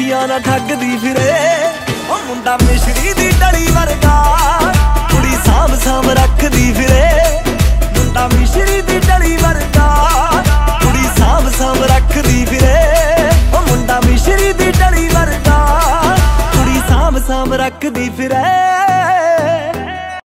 ਕੁੜੀਆਂ ਨਾ ਠੱਗਦੀ ਫਿਰੇ ਉਹ ਮੁੰਡਾ ਮਿਸ਼ਰੀ ਦੀ ਡਲੀ ਵਰਗਾ ਕੁੜੀ ਸਾਂਭ ਸਾਂਭ ਰੱਖਦੀ ਫਿਰੇ।